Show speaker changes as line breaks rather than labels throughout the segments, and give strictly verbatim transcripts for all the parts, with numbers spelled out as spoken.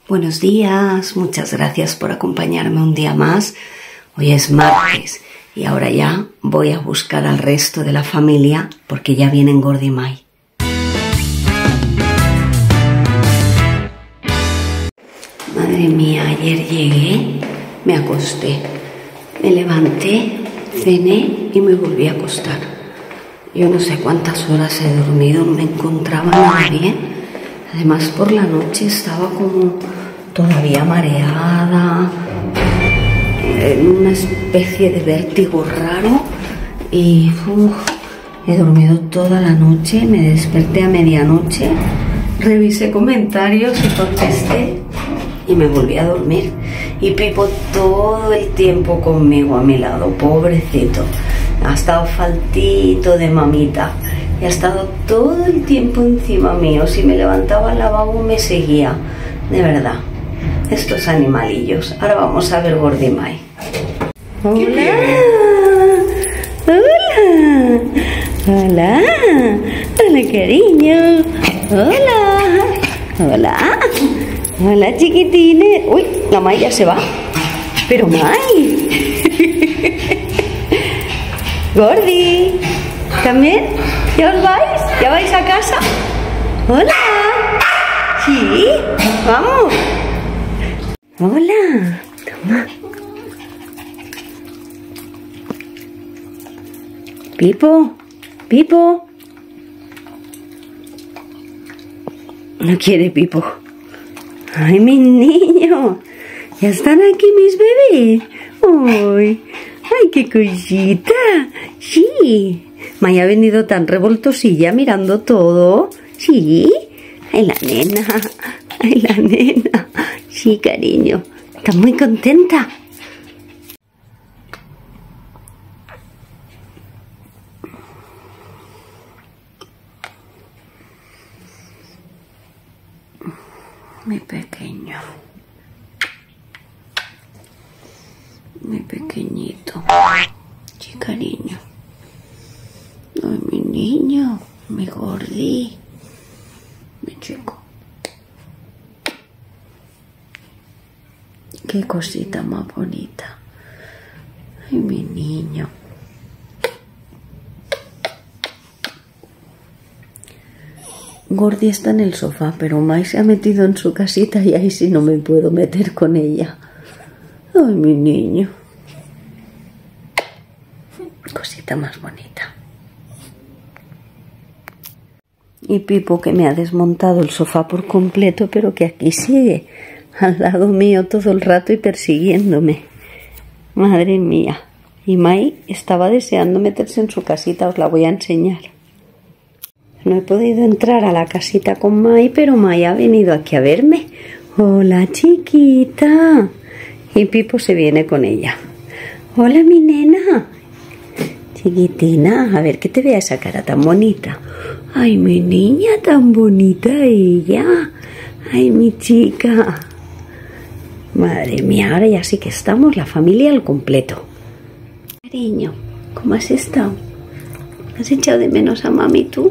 Buenos días, muchas gracias por acompañarme un día más. Hoy es martes y ahora ya voy a buscar al resto de la familia porque ya vienen Gordi y Mai. Madre mía, ayer llegué, me acosté, me levanté, cené y me volví a acostar. Yo no sé cuántas horas he dormido, no me encontraba nada bien. Además por la noche estaba como todavía mareada, en una especie de vértigo raro y uf, he dormido toda la noche, me desperté a medianoche, revisé comentarios y contesté y me volví a dormir. Y Pipo todo el tiempo conmigo a mi lado, pobrecito, ha estado faltito de mamita. Y ha estado todo el tiempo encima mío. Si me levantaba al lavabo me seguía. De verdad, estos animalillos. Ahora vamos a ver Gordi y Mai. Hola. Hola. Hola. Hola, cariño. Hola. Hola. Hola, chiquitines. Uy, la Mai ya se va. Pero Mai. Gordi. ¿También? ¿Ya os vais? ¿Ya vais a casa? ¡Hola! ¿Sí? ¡Vamos! ¡Hola! Toma. Pipo, Pipo. No quiere Pipo. ¡Ay, mis niños! ¿Ya están aquí mis bebés? ¡Ay! ¡Ay, qué cosita! ¡Sí! Mai ha venido tan revoltosilla mirando todo. ¿Sí? ¡Ay, la nena! ¡Ay, la nena! Sí, cariño. ¿Estás muy contenta? Mi pequeño. Mi pequeñito. Sí, cariño. Ay, mi niño, mi Gordi, mi chico. Qué cosita más bonita. Ay, mi niño. Gordi está en el sofá, pero Mai se ha metido en su casita y ahí sí no me puedo meter con ella. Ay, mi niño. Cosita más bonita. Y Pipo, que me ha desmontado el sofá por completo, pero que aquí sigue al lado mío todo el rato y persiguiéndome. Madre mía. Y Mai estaba deseando meterse en su casita, os la voy a enseñar. No he podido entrar a la casita con Mai, pero Mai ha venido aquí a verme. Hola, chiquita. Y Pipo se viene con ella. Hola, mi nena. Chiquitina, a ver que te vea esa cara tan bonita. Ay, mi niña tan bonita ella. Ay, mi chica. Madre mía, ahora ya sí que estamos la familia al completo. Cariño, ¿cómo has estado? ¿Has echado de menos a mami tú?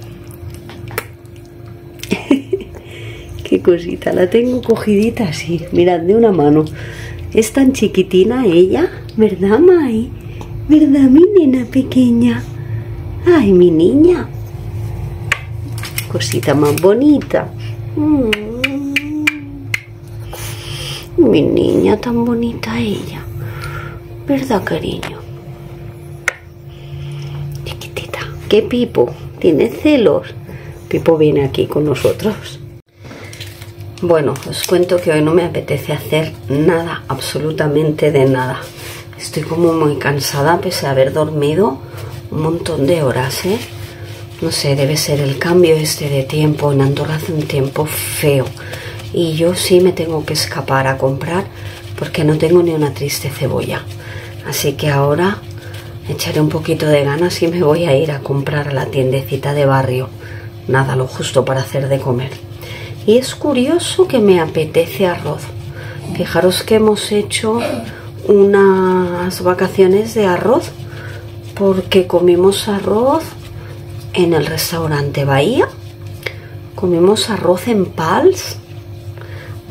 Qué cosita, la tengo cogidita así, mirad, de una mano. Es tan chiquitina ella, ¿verdad, Mai? ¿Verdad, mi nena pequeña? Ay, mi niña. Cosita más bonita. Mm. Mi niña tan bonita ella. ¿Verdad, cariño? Chiquitita. ¿Qué Pipo? ¿Tiene celos? Pipo viene aquí con nosotros. Bueno, os cuento que hoy no me apetece hacer nada, absolutamente de nada. Estoy como muy cansada, pese a haber dormido un montón de horas, ¿eh? No sé, debe ser el cambio este de tiempo. En Andorra hace un tiempo feo. Y yo sí me tengo que escapar a comprar porque no tengo ni una triste cebolla. Así que ahora echaré un poquito de ganas y me voy a ir a comprar a la tiendecita de barrio. Nada, lo justo para hacer de comer. Y es curioso que me apetece arroz. Fijaros que hemos hecho unas vacaciones de arroz porque comimos arroz en el restaurante Bahía, comimos arroz en Pals,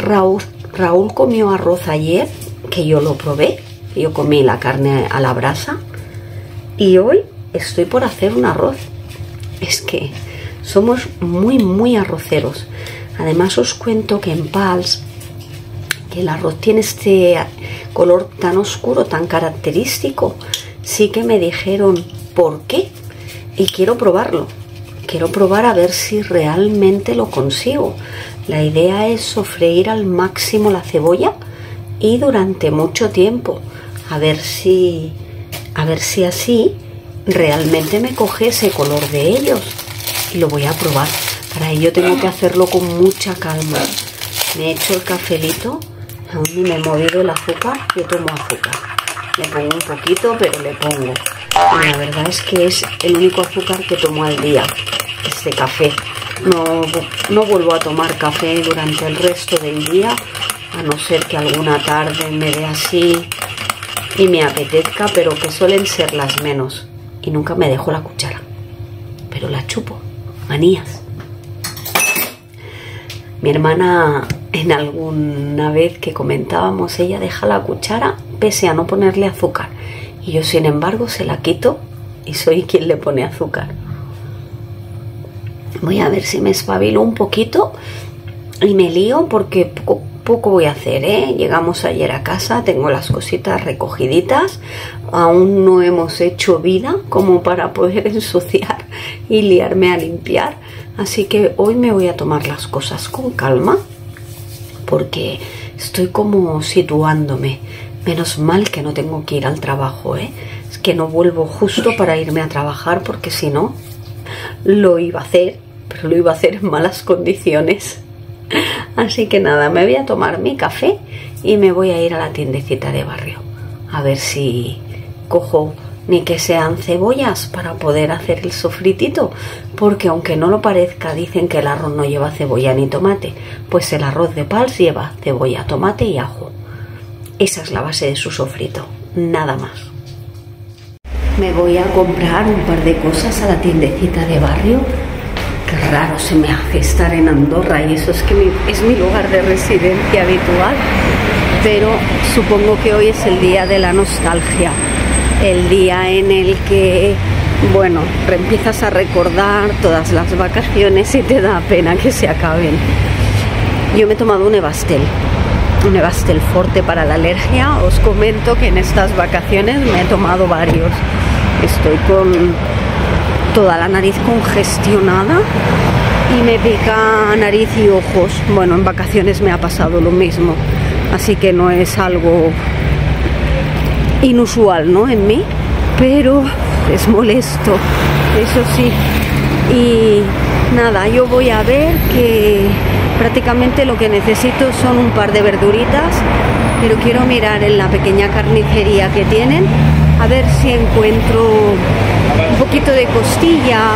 Raúl, Raúl comió arroz ayer, que yo lo probé. Yo comí la carne a la brasa. Y hoy estoy por hacer un arroz. Es que somos muy, muy arroceros. Además os cuento que en Pals, que el arroz tiene este color tan oscuro, tan característico. Sí que me dijeron por qué. Y quiero probarlo. Quiero probar a ver si realmente lo consigo. La idea es sofreír al máximo la cebolla y durante mucho tiempo. A ver si, a ver si así realmente me coge ese color de ellos. Y lo voy a probar. Para ello tengo que hacerlo con mucha calma. Me he hecho el cafelito. Aún ni me he movido el azúcar. Yo tomo azúcar. Le pongo un poquito, pero le pongo. Y la verdad es que es el único azúcar que tomo al día. Este café. No, no vuelvo a tomar café durante el resto del día. A no ser que alguna tarde me dé así y me apetezca, pero que suelen ser las menos. Y nunca me dejo la cuchara. Pero la chupo. Manías. Mi hermana, en alguna vez que comentábamos, ella deja la cuchara pese a no ponerle azúcar. Y yo, sin embargo, se la quito y soy quien le pone azúcar. Voy a ver si me espabilo un poquito y me lío porque poco, poco voy a hacer, ¿eh? Llegamos ayer a casa, tengo las cositas recogiditas. Aún no hemos hecho vida como para poder ensuciar y liarme a limpiar. Así que hoy me voy a tomar las cosas con calma porque estoy como situándome. Menos mal que no tengo que ir al trabajo, ¿eh? Es que no vuelvo justo para irme a trabajar porque si no, lo iba a hacer, pero lo iba a hacer en malas condiciones. Así que nada, me voy a tomar mi café y me voy a ir a la tiendecita de barrio. A ver si cojo ni que sean cebollas para poder hacer el sofritito. Porque aunque no lo parezca, dicen que el arroz no lleva cebolla ni tomate. Pues el arroz de Pals lleva cebolla, tomate y ajo. Esa es la base de su sofrito, nada más. Me voy a comprar un par de cosas a la tiendecita de barrio. Qué raro se me hace estar en Andorra y eso es que mi, es mi lugar de residencia habitual. Pero supongo que hoy es el día de la nostalgia. El día en el que, bueno, empiezas a recordar todas las vacaciones y te da pena que se acaben. Yo me he tomado un Evastel. Un Evastel Forte para la alergia. Os comento que en estas vacaciones me he tomado varios. Estoy con toda la nariz congestionada y me pica nariz y ojos. Bueno, en vacaciones me ha pasado lo mismo, así que no es algo inusual, ¿no? En mí, pero es molesto, eso sí. Y nada, yo voy a ver que prácticamente lo que necesito son un par de verduritas, pero quiero mirar en la pequeña carnicería que tienen, a ver si encuentro un poquito de costilla.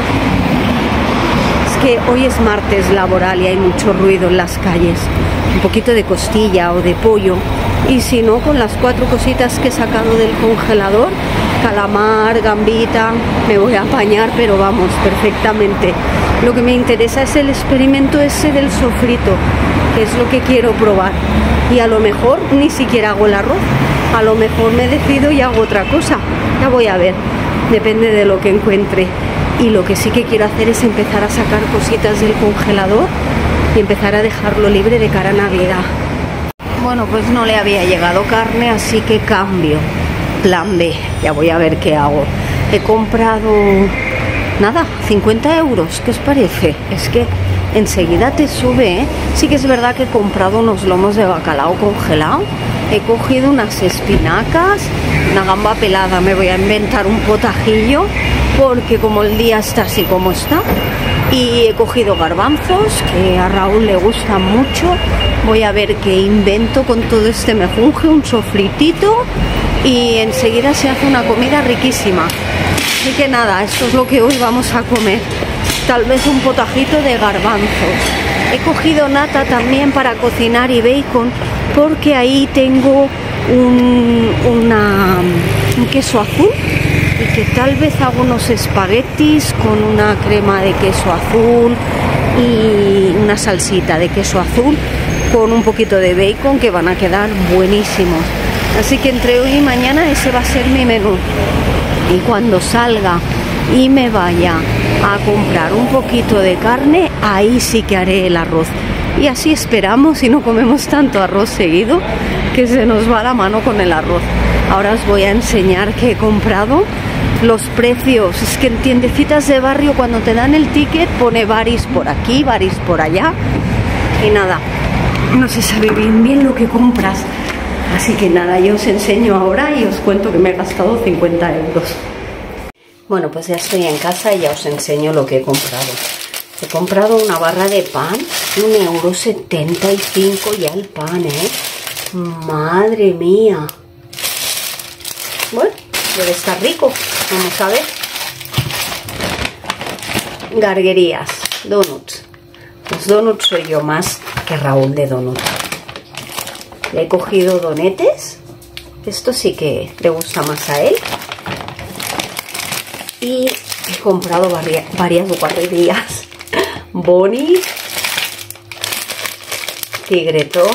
Es que hoy es martes laboral y hay mucho ruido en las calles. Un poquito de costilla o de pollo. Y si no, con las cuatro cositas que he sacado del congelador, calamar, gambita, me voy a apañar, pero vamos, perfectamente. Lo que me interesa es el experimento ese del sofrito, que es lo que quiero probar. Y a lo mejor ni siquiera hago el arroz, a lo mejor me decido y hago otra cosa. Ya voy a ver, depende de lo que encuentre. Y lo que sí que quiero hacer es empezar a sacar cositas del congelador y empezar a dejarlo libre de cara a Navidad. Bueno, pues no le había llegado carne, así que cambio. Plan B, ya voy a ver qué hago. He comprado, nada, cincuenta euros, ¿qué os parece? Es que enseguida te sube, ¿eh? Sí que es verdad que he comprado unos lomos de bacalao congelado. He cogido unas espinacas, una gamba pelada, me voy a inventar un potajillo, porque como el día está así como está. Y he cogido garbanzos, que a Raúl le gustan mucho. Voy a ver qué invento con todo este mejunje, un sofritito, y enseguida se hace una comida riquísima. Así que nada, esto es lo que hoy vamos a comer. Tal vez un potajito de garbanzos. He cogido nata también para cocinar y bacon, porque ahí tengo un, una, un queso azul. Y que tal vez hago unos espaguetis con una crema de queso azul y una salsita de queso azul con un poquito de bacon que van a quedar buenísimos. Así que entre hoy y mañana ese va a ser mi menú. Y cuando salga y me vaya a comprar un poquito de carne, ahí sí que haré el arroz. Y así esperamos y no comemos tanto arroz seguido que se nos va la mano con el arroz. Ahora os voy a enseñar qué he comprado. Los precios, es que en tiendecitas de barrio cuando te dan el ticket pone baris por aquí, baris por allá. Y nada, no se sabe bien bien lo que compras. Así que nada, yo os enseño ahora y os cuento que me he gastado cincuenta euros. Bueno, pues ya estoy en casa y ya os enseño lo que he comprado. He comprado una barra de pan, un euro setenta y cinco ya el pan, ¿eh? Madre mía. Bueno, debe estar rico. Vamos a ver. Garguerías, donuts. Los donuts soy yo más que Raúl de donuts. Le he cogido donetes. Esto sí que le gusta más a él. Y he comprado varias, varias guarrerías. Boni, tigretón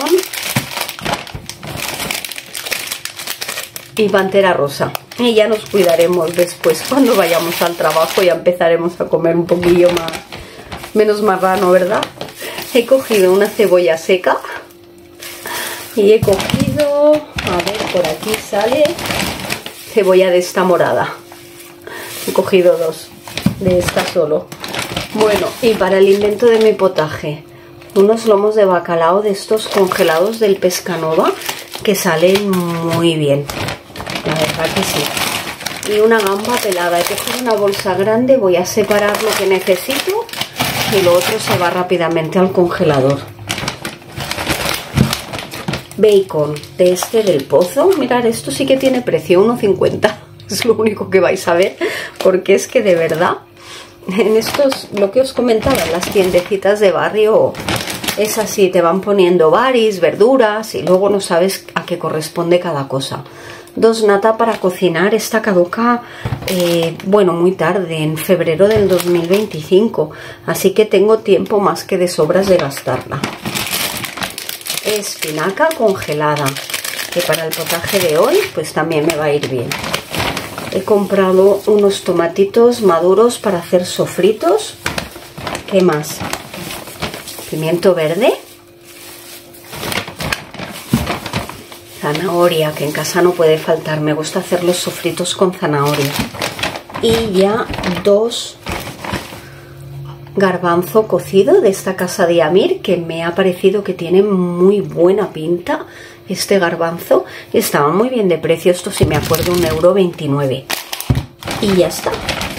y pantera rosa. Y ya nos cuidaremos después cuando vayamos al trabajo. Ya empezaremos a comer un poquillo más, menos marrano, ¿verdad? He cogido una cebolla seca y he cogido, a ver, por aquí sale cebolla de esta morada. He cogido dos de esta solo. Bueno, y para el invento de mi potaje, unos lomos de bacalao de estos congelados del Pescanova que salen muy bien. La verdad que sí. Y una gamba pelada. He cogido una bolsa grande, voy a separar lo que necesito y lo otro se va rápidamente al congelador. Bacon de este del Pozo. Mirad, esto sí que tiene precio, uno cincuenta. Es lo único que vais a ver, porque es que de verdad, en estos, lo que os comentaba, en las tiendecitas de barrio, es así, te van poniendo baris, verduras y luego no sabes a qué corresponde cada cosa. Dos nata para cocinar, esta caduca, eh, bueno, muy tarde, en febrero del dos mil veinticinco, así que tengo tiempo más que de sobras de gastarla. Espinaca congelada, que para el potaje de hoy pues también me va a ir bien. He comprado unos tomatitos maduros para hacer sofritos. ¿Qué más? Pimiento verde. Zanahoria, que en casa no puede faltar. Me gusta hacer los sofritos con zanahoria. Y ya dos garbanzo cocido de esta casa de Amir, que me ha parecido que tiene muy buena pinta. Este garbanzo estaba muy bien de precio, esto si me acuerdo, un euro veintinueve. Y ya está.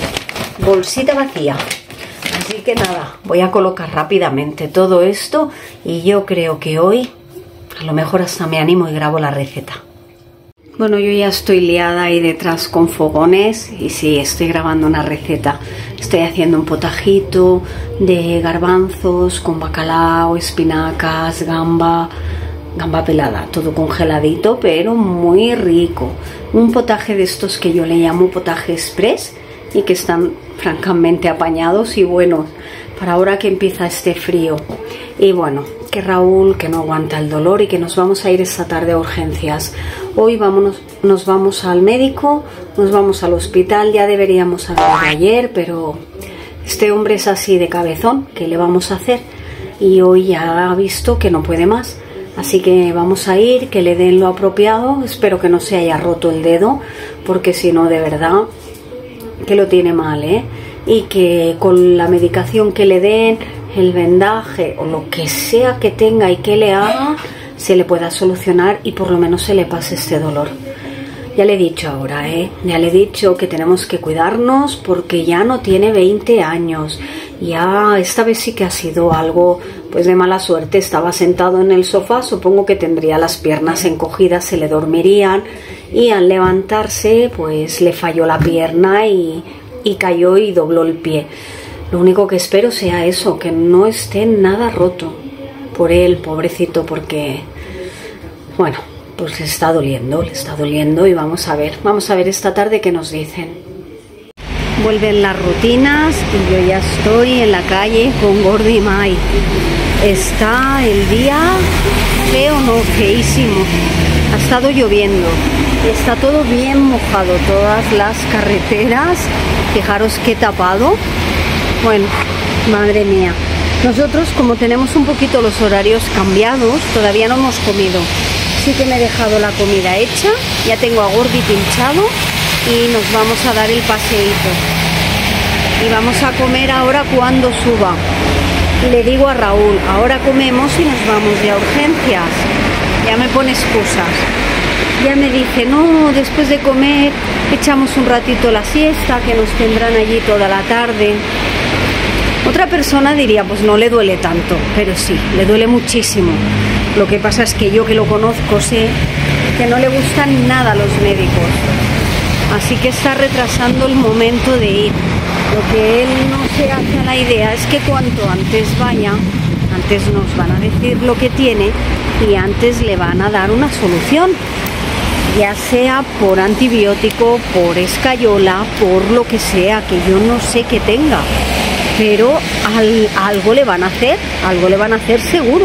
Bolsita vacía. Así que nada, voy a colocar rápidamente todo esto y yo creo que hoy a lo mejor hasta me animo y grabo la receta. Bueno, yo ya estoy liada ahí detrás con fogones y sí, estoy grabando una receta. Estoy haciendo un potajito de garbanzos con bacalao, espinacas, gamba, gamba pelada, todo congeladito, pero muy rico. Un potaje de estos que yo le llamo potaje express y que están francamente apañados y buenos para ahora que empieza este frío. Y bueno, que Raúl, que no aguanta el dolor y que nos vamos a ir esta tarde a urgencias. Hoy vámonos, nos vamos al médico, nos vamos al hospital, ya deberíamos haber ido ayer, pero este hombre es así de cabezón, ¿qué le vamos a hacer? Y hoy ya ha visto que no puede más, así que vamos a ir, que le den lo apropiado. Espero que no se haya roto el dedo, porque si no, de verdad que lo tiene mal, ¿eh? Y que con la medicación que le den, el vendaje o lo que sea que tenga y que le haga, se le pueda solucionar y por lo menos se le pase este dolor. Ya le he dicho ahora, ¿eh? Ya le he dicho que tenemos que cuidarnos porque ya no tiene veinte años. Ya esta vez sí que ha sido algo pues de mala suerte. Estaba sentado en el sofá, supongo que tendría las piernas encogidas, se le dormirían y al levantarse pues le falló la pierna y, y cayó y dobló el pie. Lo único que espero sea eso, que no esté nada roto por él, pobrecito, porque, bueno, pues le está doliendo, le está doliendo y vamos a ver, vamos a ver esta tarde qué nos dicen. Vuelven las rutinas y yo ya estoy en la calle con Gordi y Mai. está el día feo, no, feísimo. Ha estado lloviendo, está todo bien mojado, todas las carreteras. Fijaros qué tapado. Bueno, madre mía. Nosotros, como tenemos un poquito los horarios cambiados, todavía no hemos comido. Sí que me he dejado la comida hecha, ya tengo a Gordi pinchado y nos vamos a dar el paseíto. Y vamos a comer ahora cuando suba. Y le digo a Raúl, ahora comemos y nos vamos ya a urgencias. Ya me pone excusas. Ya me dice, no, después de comer echamos un ratito la siesta, que nos tendrán allí toda la tarde. Otra persona diría, pues no le duele tanto, pero sí, le duele muchísimo. Lo que pasa es que yo, que lo conozco, sé que no le gustan nada a los médicos. Así que está retrasando el momento de ir. Lo que él no se hace a la idea es que cuanto antes vaya, antes nos van a decir lo que tiene y antes le van a dar una solución. Ya sea por antibiótico, por escayola, por lo que sea, que yo no sé qué tenga. Pero al, algo le van a hacer, algo le van a hacer seguro.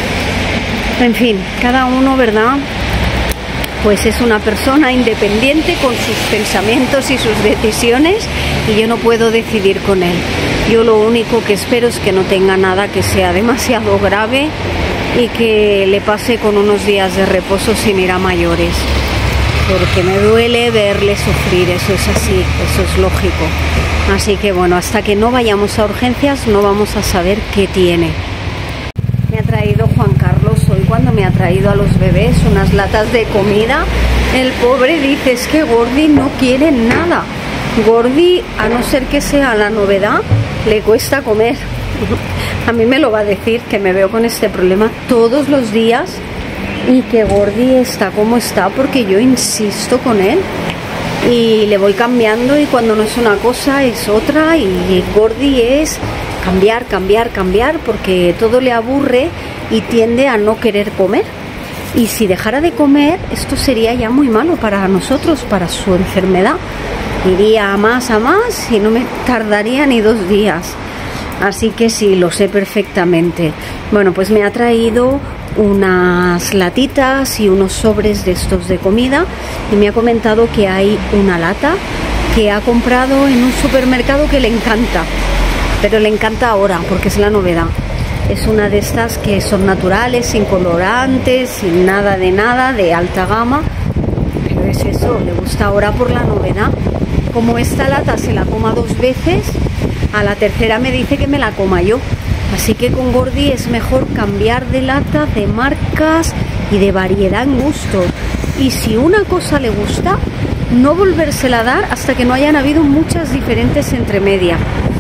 En fin, cada uno, ¿verdad? Pues es una persona independiente con sus pensamientos y sus decisiones y yo no puedo decidir con él. Yo lo único que espero es que no tenga nada que sea demasiado grave y que le pase con unos días de reposo sin ir a mayores. Porque me duele verle sufrir, eso es así, eso es lógico. Así que bueno, hasta que no vayamos a urgencias no vamos a saber qué tiene. Me ha traído Juan Carlos hoy, cuando me ha traído a los bebés unas latas de comida. El pobre dice, es que Gordi no quiere nada. Gordi, a no ser que sea la novedad, le cuesta comer. A mí me lo va a decir, que me veo con este problema todos los días. Y que Gordi está como está porque yo insisto con él y le voy cambiando, y cuando no es una cosa es otra, y Gordi es cambiar, cambiar, cambiar porque todo le aburre y tiende a no querer comer. Y si dejara de comer, esto sería ya muy malo para nosotros, para su enfermedad. Iría a más, a más y no me tardaría ni dos días. Así que sí, lo sé perfectamente. Bueno, pues me ha traído unas latitas y unos sobres de estos de comida y me ha comentado que hay una lata que ha comprado en un supermercado que le encanta, pero le encanta ahora porque es la novedad. Es una de estas que son naturales, sin colorantes, sin nada de nada, de alta gama, pero es eso, le gusta ahora por la novedad. Como esta lata se la coma dos veces, a la tercera me dice que me la coma yo. Así que con Gordi es mejor cambiar de lata, de marcas y de variedad en gusto. Y si una cosa le gusta, no volvérsela a dar hasta que no hayan habido muchas diferentes entre media.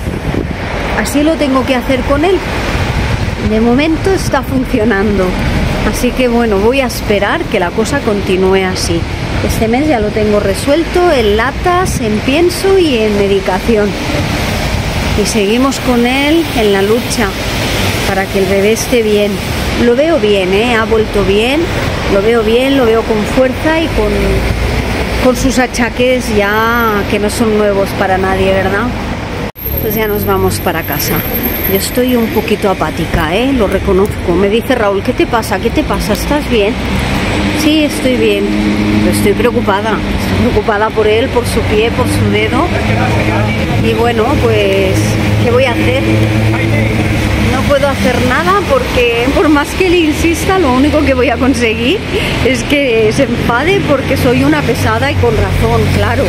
Así lo tengo que hacer con él. De momento está funcionando. Así que bueno, voy a esperar que la cosa continúe así. Este mes ya lo tengo resuelto en latas, en pienso y en medicación. Y seguimos con él en la lucha para que el bebé esté bien. Lo veo bien, ¿eh? Ha vuelto bien, lo veo bien, lo veo con fuerza y con, con sus achaques ya que no son nuevos para nadie, ¿verdad? Pues ya nos vamos para casa. Yo estoy un poquito apática, ¿eh? Lo reconozco. Me dice Raúl, ¿qué te pasa? ¿Qué te pasa? ¿Estás bien? Sí, estoy bien, pero estoy preocupada. Estoy preocupada por él, por su pie, por su dedo. Y bueno, pues, ¿qué voy a hacer? No puedo hacer nada porque por más que le insista, lo único que voy a conseguir es que se enfade porque soy una pesada, y con razón, claro.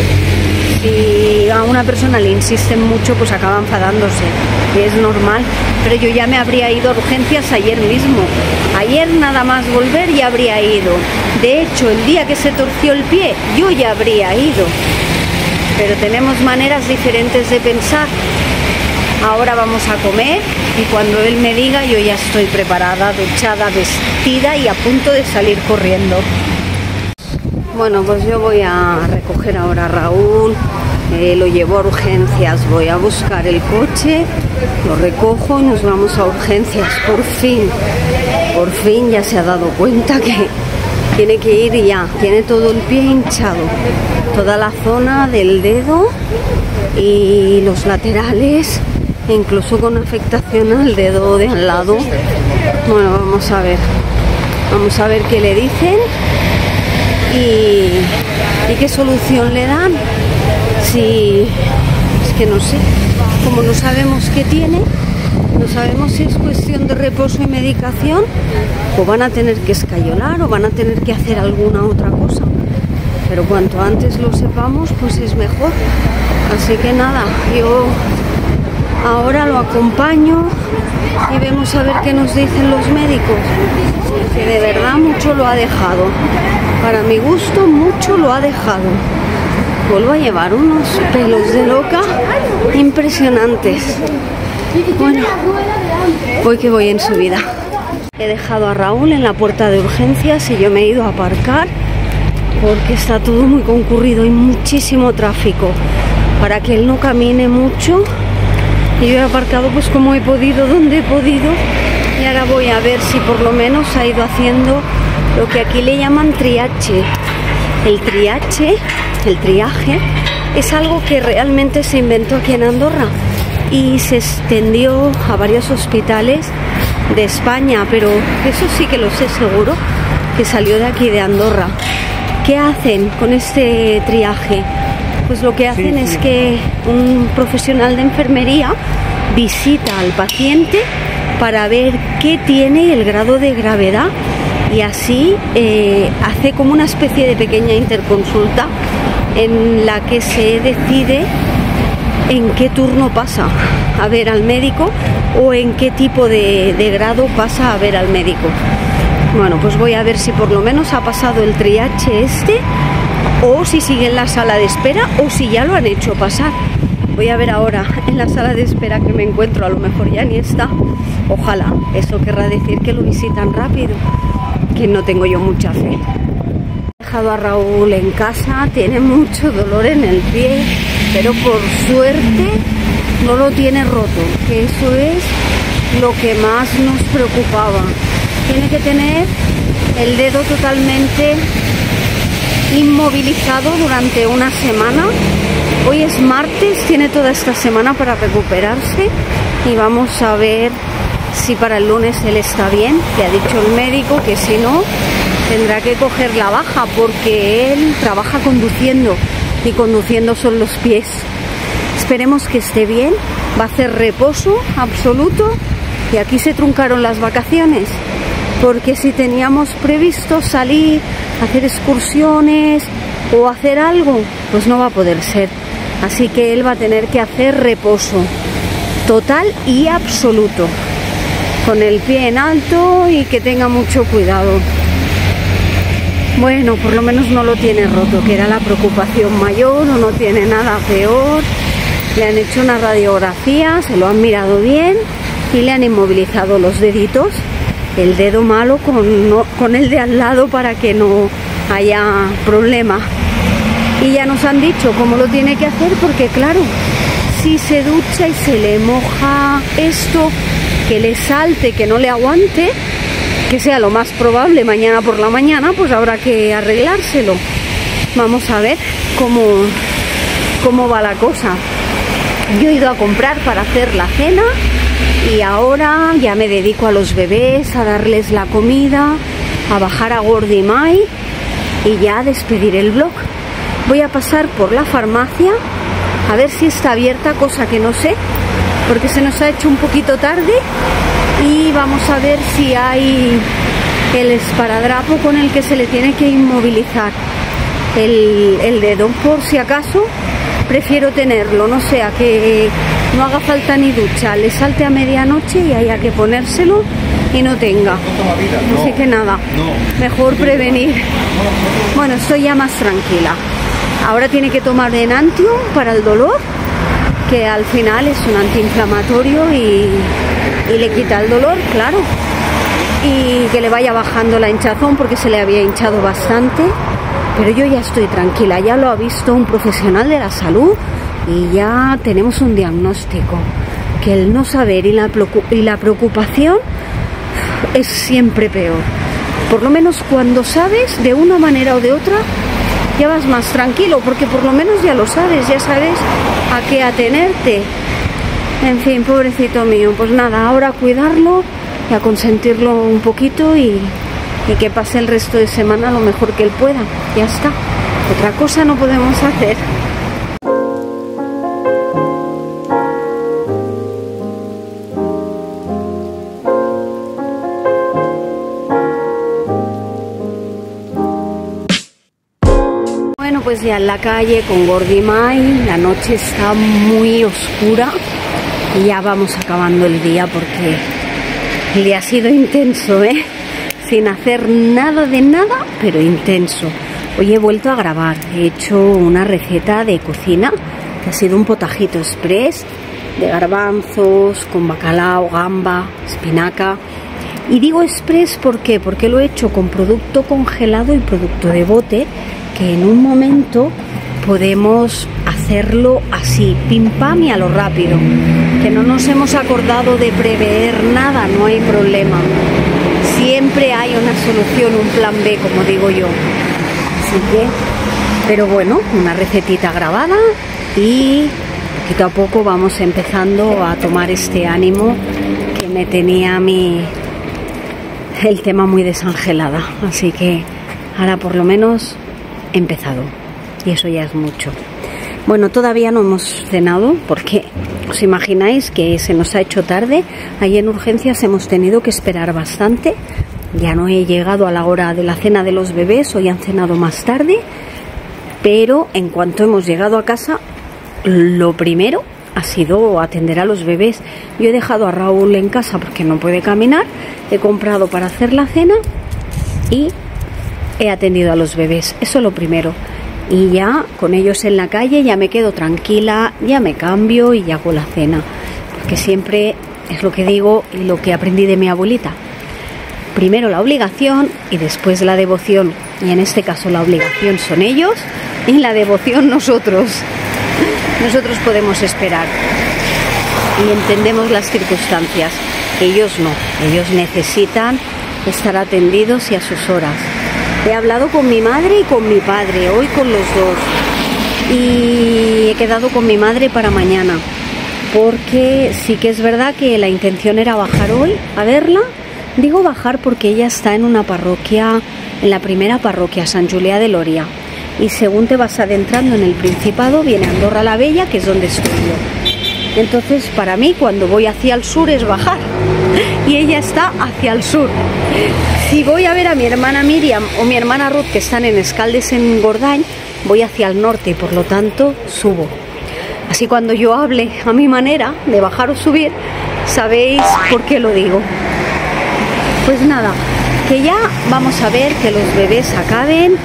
Si a una persona le insisten mucho, pues acaba enfadándose, y es normal. Pero yo ya me habría ido a urgencias ayer mismo. Ayer nada más volver ya habría ido. De hecho, el día que se torció el pie, yo ya habría ido. Pero tenemos maneras diferentes de pensar. Ahora vamos a comer y cuando él me diga, yo ya estoy preparada, duchada, vestida y a punto de salir corriendo. Bueno, pues yo voy a recoger ahora a Raúl, eh, lo llevo a urgencias, voy a buscar el coche, lo recojo y nos vamos a urgencias, por fin, por fin ya se ha dado cuenta que tiene que ir ya, tiene todo el pie hinchado, toda la zona del dedo y los laterales, e incluso con afectación al dedo de al lado, Bueno, vamos a ver. Vamos a ver qué le dicen y, y qué solución le dan. Si es que no sé, como no sabemos qué tiene, no sabemos si es cuestión de reposo y medicación, o van a tener que escayolar o van a tener que hacer alguna otra cosa. Pero cuanto antes lo sepamos, pues es mejor. Así que nada, yo ahora lo acompaño y vemos a ver qué nos dicen los médicos. Que de verdad mucho lo ha dejado. Para mi gusto, mucho lo ha dejado. Vuelvo a llevar unos pelos de loca impresionantes. Bueno, voy que voy en subida. He dejado a Raúl en la puerta de urgencias y yo me he ido a aparcar porque está todo muy concurrido y muchísimo tráfico para que él no camine mucho. Y yo he aparcado pues como he podido, donde he podido, y ahora voy a ver si por lo menos ha ido haciendo lo que aquí le llaman triaje. El triaje, el triaje, es algo que realmente se inventó aquí en Andorra y se extendió a varios hospitales de España, pero eso sí que lo sé seguro, que salió de aquí de Andorra. ¿Qué hacen con este triaje? Pues lo que hacen sí, sí. es que un profesional de enfermería visita al paciente para ver qué tiene y el grado de gravedad, y así eh, hace como una especie de pequeña interconsulta en la que se decide en qué turno pasa a ver al médico o en qué tipo de, de grado pasa a ver al médico. Bueno, pues voy a ver si por lo menos ha pasado el triaje este, o si sigue en la sala de espera, o si ya lo han hecho pasar. Voy a ver ahora en la sala de espera que me encuentro, a lo mejor ya ni está. Ojalá, eso querrá decir que lo visitan rápido, que no tengo yo mucha fe. He dejado a Raúl en casa, tiene mucho dolor en el pie, pero por suerte no lo tiene roto, que eso es lo que más nos preocupaba. Tiene que tener el dedo totalmente inmovilizado durante una semana. Hoy es martes, tiene toda esta semana para recuperarse y vamos a ver si para el lunes él está bien. Le ha dicho el médico que si no tendrá que coger la baja porque él trabaja conduciendo y conduciendo son los pies. Esperemos que esté bien, va a hacer reposo absoluto y aquí se truncaron las vacaciones. Porque si teníamos previsto salir, hacer excursiones o hacer algo, pues no va a poder ser. Así que él va a tener que hacer reposo total y absoluto, con el pie en alto y que tenga mucho cuidado. Bueno, por lo menos no lo tiene roto, que era la preocupación mayor, o no tiene nada peor. Le han hecho una radiografía, se lo han mirado bien y le han inmovilizado los deditos. El dedo malo con, no, con el de al lado para que no haya problema. Y ya nos han dicho cómo lo tiene que hacer, porque claro, si se ducha y se le moja esto, que le salte, que no le aguante, que sea lo más probable mañana por la mañana, pues habrá que arreglárselo. Vamos a ver cómo, cómo va la cosa. Yo he ido a comprar para hacer la cena. Y ahora ya me dedico a los bebés, a darles la comida, a bajar a Gordi Mai y ya a despedir el vlog. Voy a pasar por la farmacia a ver si está abierta, cosa que no sé, porque se nos ha hecho un poquito tarde, y vamos a ver si hay el esparadrapo con el que se le tiene que inmovilizar el, el dedo. Por si acaso prefiero tenerlo, no sea que no haga falta ni ducha, le salte a medianoche y haya que ponérselo y no tenga. Así que nada, mejor prevenir. Bueno, estoy ya más tranquila. Ahora tiene que tomar Enantium para el dolor, que al final es un antiinflamatorio y, y le quita el dolor, claro. Y que le vaya bajando la hinchazón, porque se le había hinchado bastante. Pero yo ya estoy tranquila, ya lo ha visto un profesional de la salud y ya tenemos un diagnóstico. Que el no saber y la, y la preocupación es siempre peor. Por lo menos cuando sabes, de una manera o de otra, ya vas más tranquilo, porque por lo menos ya lo sabes, ya sabes a qué atenerte. En fin, pobrecito mío, pues nada, ahora cuidarlo y a consentirlo un poquito y, y que pase el resto de semana lo mejor que él pueda. Ya está. Otra cosa no podemos hacer. Bueno, pues ya en la calle con Gordi Mai, la noche está muy oscura y ya vamos acabando el día porque el día ha sido intenso, ¿eh? Sin hacer nada de nada, pero intenso. Hoy he vuelto a grabar, he hecho una receta de cocina que ha sido un potajito express de garbanzos con bacalao, gamba, espinaca. Y digo express ¿por qué? Porque lo he hecho con producto congelado y producto de bote, que en un momento podemos hacerlo así, pim pam y a lo rápido. Que no nos hemos acordado de prever nada, no hay problema. Siempre hay una solución, un plan B, como digo yo. Así que, pero bueno, una recetita grabada y poquito a poco vamos empezando a tomar este ánimo que me tenía a mí el tema muy desangelada. Así que ahora por lo menos he empezado y eso ya es mucho. Bueno, todavía no hemos cenado porque os imagináis que se nos ha hecho tarde. Ahí en urgencias hemos tenido que esperar bastante. Ya no he llegado a la hora de la cena de los bebés, hoy han cenado más tarde. Pero en cuanto hemos llegado a casa, lo primero ha sido atender a los bebés. Yo he dejado a Raúl en casa porque no puede caminar. He comprado para hacer la cena y he atendido a los bebés. Eso es lo primero. Y ya con ellos en la calle ya me quedo tranquila, ya me cambio y ya hago la cena. Porque siempre es lo que digo y lo que aprendí de mi abuelita. Primero la obligación y después la devoción. Y en este caso la obligación son ellos y la devoción nosotros. Nosotros podemos esperar y entendemos las circunstancias. Ellos no. Ellos necesitan estar atendidos y a sus horas. He hablado con mi madre y con mi padre, hoy con los dos. Y he quedado con mi madre para mañana. Porque sí que es verdad que la intención era bajar hoy a verla. Digo bajar porque ella está en una parroquia, en la primera parroquia, Sant Julià de Lòria. Y según te vas adentrando en el Principado, viene Andorra la Bella, que es donde estoy yo. Entonces, para mí, cuando voy hacia el sur es bajar. Y ella está hacia el sur. Si voy a ver a mi hermana Miriam o mi hermana Ruth, que están en Escaldes, en Gordany, voy hacia el norte y por lo tanto subo. Así cuando yo hable a mi manera de bajar o subir, sabéis por qué lo digo. Pues nada, que ya vamos a ver que los bebés acaben,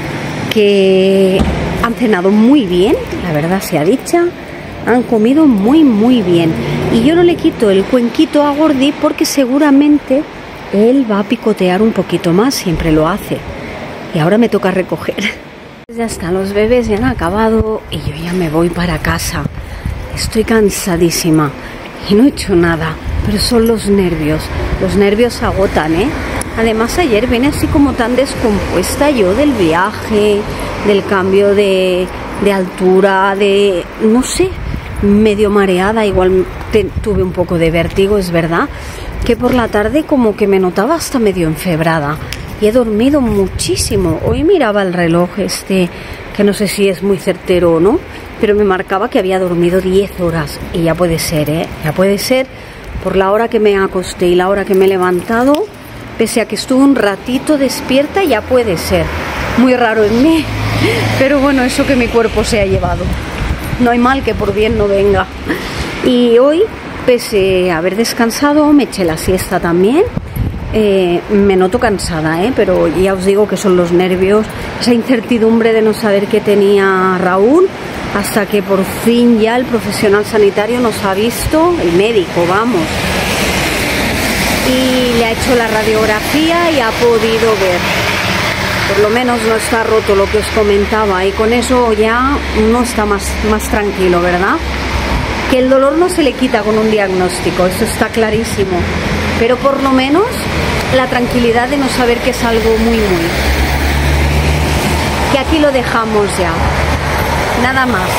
que han cenado muy bien, la verdad sea dicha, han comido muy muy bien. Y yo no le quito el cuenquito a Gordi porque seguramente él va a picotear un poquito más, siempre lo hace. Y ahora me toca recoger. Ya están los bebés, ya han acabado y yo ya me voy para casa. Estoy cansadísima y no he hecho nada, pero son los nervios. Los nervios agotan, ¿eh? Además ayer vine así como tan descompuesta yo del viaje, del cambio de, de altura, de... no sé, medio mareada, igual te, tuve un poco de vértigo, es verdad, que por la tarde como que me notaba hasta medio enfebrada y he dormido muchísimo. Hoy miraba el reloj este, que no sé si es muy certero o no, pero me marcaba que había dormido diez horas y ya puede ser, ¿eh? Ya puede ser por la hora que me acosté y la hora que me he levantado, pese a que estuve un ratito despierta, ya puede ser. Muy raro en mí, pero bueno, eso que mi cuerpo se ha llevado. No hay mal que por bien no venga. Y hoy, pese a haber descansado, me eché la siesta también. Eh, me noto cansada, ¿eh? Pero ya os digo que son los nervios, esa incertidumbre de no saber qué tenía Raúl, hasta que por fin ya el profesional sanitario nos ha visto, el médico, vamos. Y le ha hecho la radiografía y ha podido ver. Por lo menos no está roto, lo que os comentaba, y con eso ya uno está más, más tranquilo, ¿verdad? Que el dolor no se le quita con un diagnóstico, eso está clarísimo, pero por lo menos la tranquilidad de no saber que es algo muy, muy... que aquí lo dejamos ya, nada más.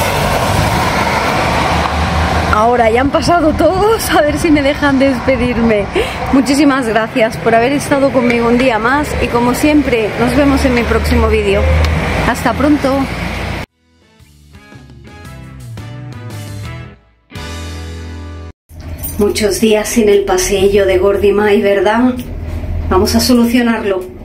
Ahora ya han pasado todos, a ver si me dejan despedirme. Muchísimas gracias por haber estado conmigo un día más y como siempre nos vemos en mi próximo vídeo. Hasta pronto. Muchos días sin el paseillo de Gordi Mai, ¿verdad? Vamos a solucionarlo.